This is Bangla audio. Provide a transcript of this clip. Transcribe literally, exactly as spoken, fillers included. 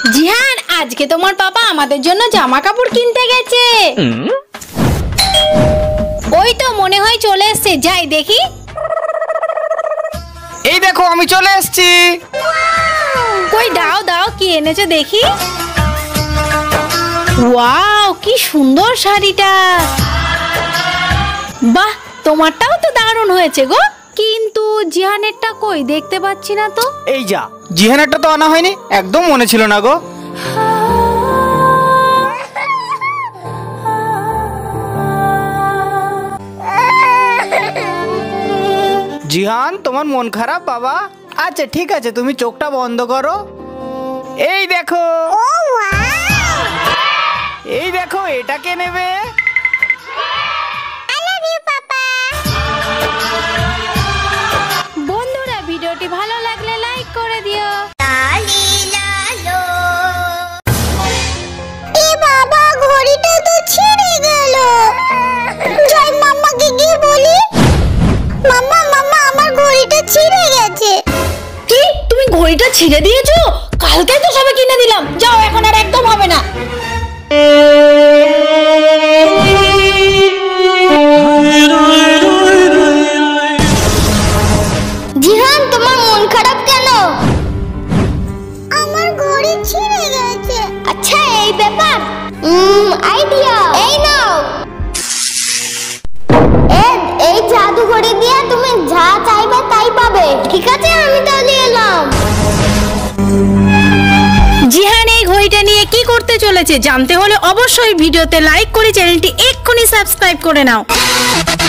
জিহান, আজকে তোমার পাপা আমাদের জন্য জামা কাপড় কিনতে গেছে। ওই তো মনে হয় চলে এসছে, যাই দেখি। এই দেখো আমি চলে এসেছি। কই দাও দাও, কি এনেছো দেখি। ওয়াও, কি সুন্দর শাড়িটা। বাহ, তোমারটাও তো দারুণ হয়েছে গো। কিন্তু জিহানেরটা কই, দেখতে পাচ্ছি না তো। এই যা, জিহানেরটা তো আনা হয়নি, একদম মনে ছিল না গো। জিহান, তোমার মন খারাপ বাবা? আচ্ছা ঠিক আছে, তুমি চোখটা বন্ধ করো। এই দেখো, এই দেখো, এটা কে নেবে? বন্ধুরা, ভিডিওটি ভালো লাগলে লাইক করে দিও। এ বাবা, ঘড়িটা তো ছিঁড়ে গেল। যাই মাম্মাকে গিয়ে বলি, মাম্মা মাম্মা আমার ঘড়িটা ছিঁড়ে গেছে। কি, তুমি ঘড়িটা ছিঁড়ে দিয়েছো? কালকে তো সবে কিনে দিলাম, যাও, এখন আর একদম হবে না। জিহান, তোমার মন খারাপ কেন? আমার ঘড়ি ছিঁড়ে গেছে। আচ্ছা এই ব্যাপার, হুম আইডিয়া। এই নাও, এই জাদু ঘড়ি দিয়ে তুমি যা চাইবে তাই পাবে। ঠিক আছে, আমি তাহলে এলাম। জিহান এই ঘড়িটা নিয়ে কি করতে চলেছে জানতে হলে অবশ্যই ভিডিওতে লাইক করে চ্যানেলটি এক্ষুনি সাবস্ক্রাইব করে নাও।